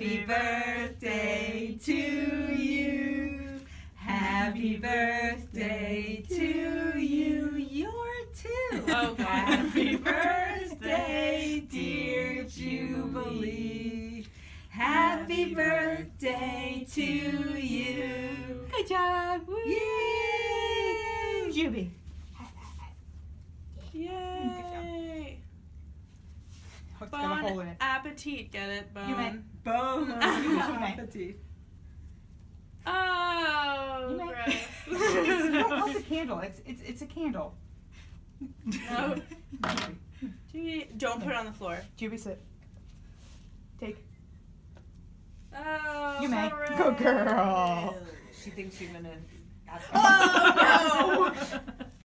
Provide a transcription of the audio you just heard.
Happy birthday to you. Happy birthday to you. You're two. Oh, God. Happy birthday, dear Jubilee. Happy birthday to you. Good job. Woo. Yay! Juby. Yay. Hook's got a hole in Bon it. appetit. Get it? Bone. You meant Bon appetit. Oh, You meant- gross. You don't want the candle. It's a candle. No. Don't put it on the floor. Juby, sit. Take. Oh, You may. hooray. Good girl. She thinks she's gonna. Oh, no.